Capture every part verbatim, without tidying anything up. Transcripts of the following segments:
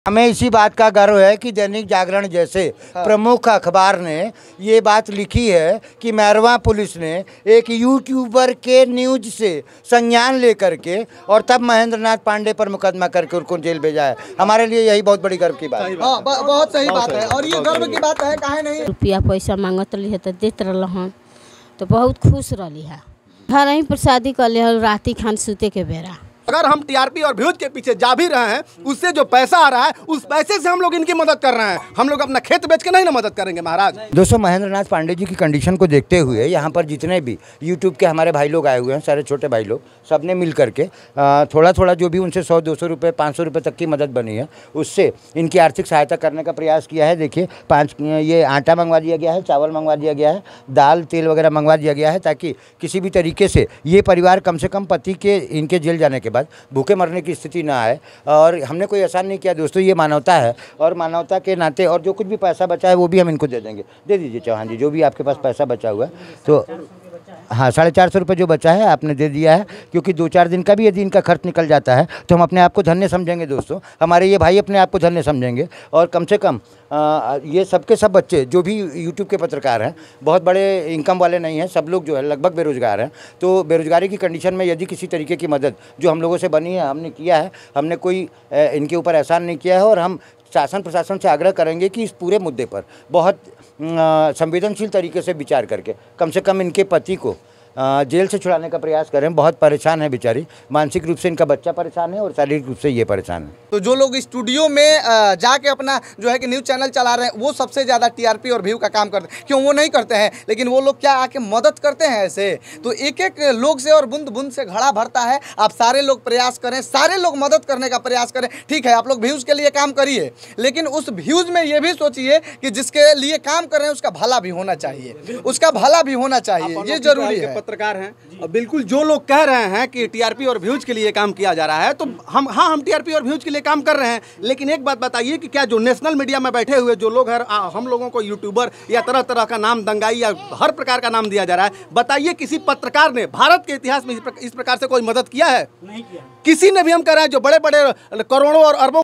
हमें इसी बात का गर्व है कि दैनिक जागरण जैसे हाँ। प्रमुख अखबार ने ये बात लिखी है कि मैरवा पुलिस ने एक यूट्यूबर के न्यूज से संज्ञान लेकर के और तब महेंद्र नाथ पांडे पर मुकदमा करके उनको जेल भेजा है। हमारे लिए यही बहुत बड़ी गर्व की बात है। हाँ, बहुत सही बात है और ये गर्व की बात है। काहे नहीं रुपया पैसा मांगत रही है तो देते रहन तो बहुत खुश रही है। घर ही पर शादी कर ले राती खान सूते के बेरा। अगर हम टीआरपी और व्यूज के पीछे जा भी रहे हैं, उससे जो पैसा आ रहा है उस पैसे से हम लोग इनकी मदद कर रहे हैं। हम लोग अपना खेत बेच के नहीं ना मदद करेंगे महाराज। दोस्तों, महेंद्र नाथ पांडे जी की कंडीशन को देखते हुए यहाँ पर जितने भी यूट्यूब के हमारे भाई लोग आए हुए हैं, सारे छोटे भाई लोग, सब ने मिल करके थोड़ा थोड़ा जो भी उनसे सौ दो सौ रुपये पाँच सौ रुपये तक की मदद बनी है उससे इनकी आर्थिक सहायता करने का प्रयास किया है। देखिए, पाँच ये आटा मंगवा दिया गया है, चावल मंगवा दिया गया है, दाल तेल वगैरह मंगवा दिया गया है ताकि किसी भी तरीके से ये परिवार कम से कम पति के इनके जेल जाने के बाद भूखे मरने की स्थिति ना आए। और हमने कोई एहसान नहीं किया दोस्तों, ये मानवता है और मानवता के नाते और जो कुछ भी पैसा बचा है वो भी हम इनको दे देंगे। दे दीजिए चौहान जी, जो भी आपके पास पैसा बचा हुआ है तो हाँ साढ़े चार सौ रुपये जो बचा है आपने दे दिया है, क्योंकि दो चार दिन का भी यदि इनका खर्च निकल जाता है तो हम अपने आप को धन्य समझेंगे। दोस्तों, हमारे ये भाई अपने आप को धन्य समझेंगे और कम से कम आ, ये सब के सब बच्चे जो भी यूट्यूब के पत्रकार हैं, बहुत बड़े इनकम वाले नहीं हैं, सब लोग जो है लगभग बेरोजगार हैं। तो बेरोजगारी की कंडीशन में यदि किसी तरीके की मदद जो हम लोगों से बनी है हमने किया है, हमने कोई इनके ऊपर एहसान नहीं किया है। और हम शासन प्रशासन से आग्रह करेंगे कि इस पूरे मुद्दे पर बहुत संवेदनशील तरीके से विचार करके कम से कम इनके पति को जेल से छुड़ाने का प्रयास करें। बहुत परेशान है बेचारी, मानसिक रूप से इनका बच्चा परेशान है और शारीरिक रूप से ये परेशान है। तो जो लोग स्टूडियो में जाके अपना जो है कि न्यूज़ चैनल चला रहे हैं वो सबसे ज़्यादा टीआरपी और व्यू का काम करते हैं। क्यों वो नहीं करते हैं, लेकिन वो लोग क्या आके मदद करते हैं ऐसे। तो एक एक लोग से और बूंद बूंद से घड़ा भरता है। आप सारे लोग प्रयास करें, सारे लोग मदद करने का प्रयास करें। ठीक है, आप लोग व्यूज़ के लिए काम करिए, लेकिन उस व्यूज़ में ये भी सोचिए कि जिसके लिए काम कर रहे हैं उसका भला भी होना चाहिए, उसका भला भी होना चाहिए, ये जरूरी है। पत्रकार हैं और बिल्कुल जो लोग कह रहे हैं कि टीआरपी और व्यूज के लिए काम किया जा रहा है, तो हम हाँ हम टीआरपी और व्यूज के लिए काम कर रहे हैं। लेकिन एक बात बताइए कि क्या जो नेशनल मीडिया में बैठे हुए जो लोग हैं, हम लोगों को यूट्यूबर या तरह तरह का नाम, दंगाई या हर प्रकार का नाम दिया जा रहा है, बताइए किसी पत्रकार ने भारत के इतिहास में इस प्रकार से कोई मदद किया है? नहीं किया किसी ने भी। हम कह रहे हैं जो बड़े बड़े करोड़ों और अरबों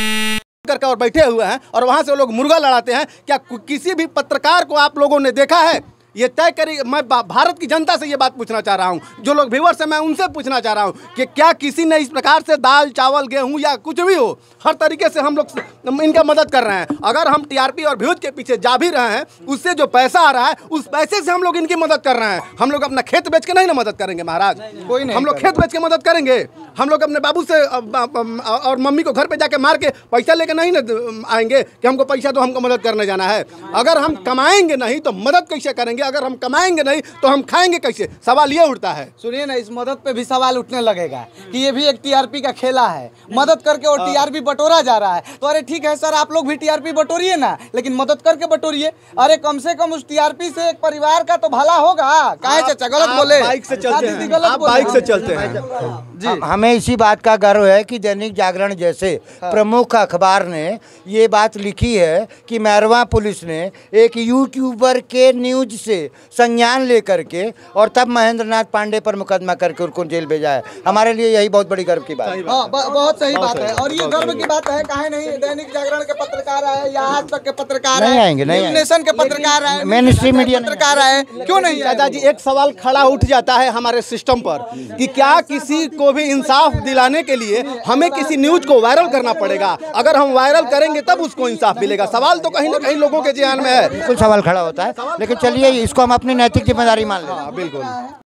करके और बैठे हुए हैं और वहां से लोग मुर्गा लड़ाते हैं, क्या किसी भी पत्रकार को आप लोगों ने देखा है? ये तय करिए। मैं भारत की जनता से ये बात पूछना चाह रहा हूँ, जो लोग व्यूअर्स हैं मैं उनसे पूछना चाह रहा हूँ कि क्या किसी ने इस प्रकार से दाल चावल गेहूँ या कुछ भी हो, हर तरीके से हम लोग इनका मदद कर रहे हैं। अगर हम टीआरपी और व्यूज के पीछे जा भी रहे हैं, उससे जो पैसा आ रहा है उस पैसे से हम लोग इनकी मदद कर रहे हैं। हम लोग अपना खेत बेच के नहीं ना मदद करेंगे महाराज। कोई नहीं, हम लोग खेत बेच के मदद करेंगे। हम लोग अपने बाबू से और मम्मी को घर पे जाके मार के पैसा लेके नहीं ना आएंगे कि हमको पैसा तो हमको मदद करने जाना है। अगर हम कमाएंगे नहीं तो मदद कैसे करेंगे? अगर हम कमाएंगे नहीं तो हम खाएंगे कैसे? सवाल ये उठता है। सुनिए ना, इस मदद पे भी सवाल उठने लगेगा कि ये भी एक टीआरपी का खेला है। मदद करके और टीआरपी बटोरा जा रहा है। तो अरे ठीक है सर, आप लोग भी टीआरपी बटोरिए ना, लेकिन मदद करके बटोरिए। अरे कम से कम उस टीआरपी से एक परिवार का तो भला होगा। काहे चाचा गलत बोले? बाइक से चलते हैं, आप बाइक से चलते हैं जी। हमें इसी बात का गर्व है कि दैनिक जागरण जैसे प्रमुख अखबार ने ये बात लिखी है कि मैरवा पुलिस ने एक यूट्यूबर के न्यूज से संज्ञान लेकर के और तब महेंद्र नाथ पांडे पर मुकदमा करके उनको जेल भेजा है। हमारे लिए यही बहुत बड़ी गर्व की बात है। हाँ, बहुत सही बात है और ये गर्व की बात है। काहे नहीं दैनिक जागरण के पत्रकार आए या आज तक के पत्रकार नहीं आएंगे, नहीं नेशन के पत्रकार आए, मेन स्ट्रीम मीडिया पत्रकार आए, क्यों नहीं? दादाजी, एक सवाल खड़ा उठ जाता है हमारे सिस्टम पर कि क्या किसी को भी इंसाफ दिलाने के लिए हमें किसी न्यूज को वायरल करना पड़ेगा? अगर हम वायरल करेंगे तब उसको इंसाफ मिलेगा। सवाल तो कहीं ना कहीं लोगों के ध्यान में है। बिल्कुल सवाल खड़ा होता है, लेकिन चलिए इसको हम अपनी नैतिक जिम्मेदारी मान लें। बिल्कुल।